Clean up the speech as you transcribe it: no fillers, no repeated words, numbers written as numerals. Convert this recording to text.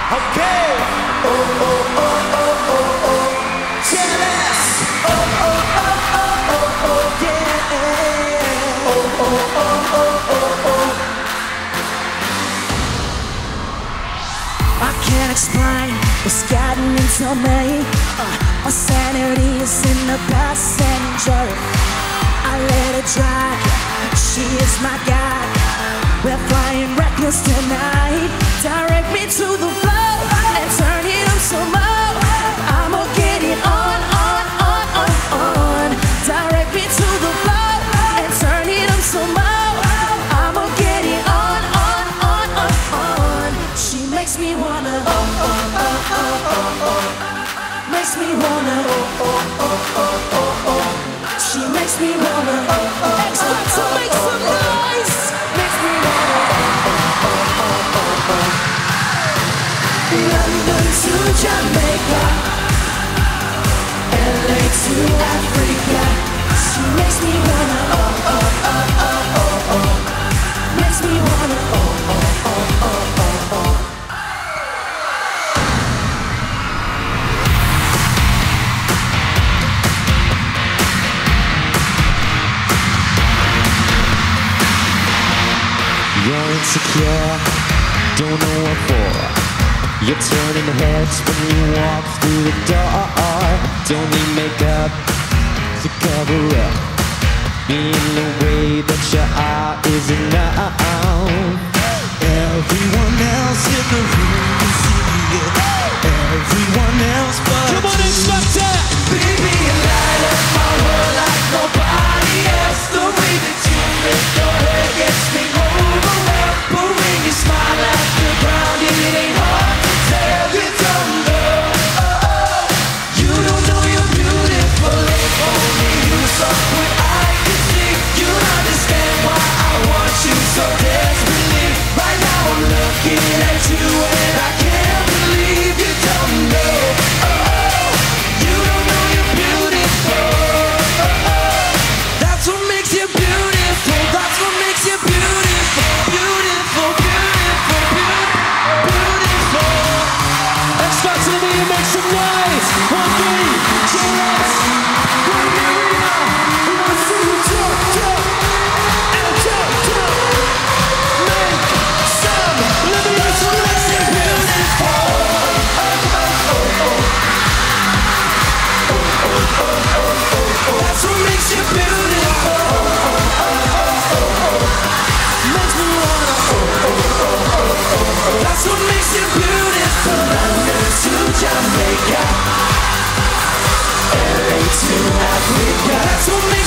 Okay. Oh, oh, oh, oh, oh, oh. JLS. Oh, oh, oh, oh, oh, oh, yeah. Oh, oh, oh, oh, oh, oh. I can't explain what's gotten into me. My sanity is in the passenger. I let her drive, she is my guide. We're flying reckless tonight. Direct me to the floor and turn it up some more. I'ma get it on. Direct me to the floor and turn it up some more. I'ma get it on. She makes me wanna makes me wanna she makes me wanna expect to make some noise. Makes me wanna London to Jamaica, LA to Africa. She makes me wanna makes me wanna You're insecure, don't know what for. You're turning heads when you walk through the door. Don't need makeup to cover up. Being the way that you are is enough. Everyone else in the room can see it. Everyone else but come on, Inspector! Baby, you light up my world like nobody else. The way that you lift your head gets me overwhelmed. But when you smile at the ground, it ain't hard to tell. You don't know, you don't know you're beautiful. If only you saw what I can see, you'd understand why I want you so desperately. Right now I'm looking at you and I can't believe you don't know. You don't know you're beautiful. That's what makes you beautiful. That's what makes you beautiful. Beautiful, beautiful, beautiful, beautiful. Expect to me to make some noise. OMG, JLS, go to the arena. We want to see you jump, and jump. Make some liberation. Beautiful. That's what makes you beautiful. Makes me wanna. That's what makes you beautiful. London to Jamaica, LA to Africa. That's what makes